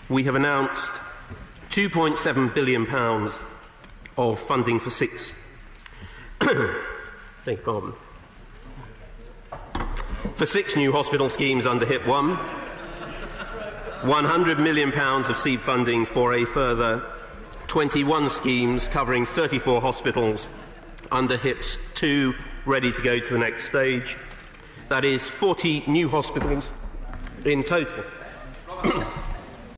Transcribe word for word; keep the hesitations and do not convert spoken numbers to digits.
we have announced two point seven billion pounds of funding for six Beg your pardon. For six new hospital schemes under HIP one, one hundred million pounds of seed funding for a further twenty-one schemes covering thirty-four hospitals under HIPs two, ready to go to the next stage. That is forty new hospitals in total.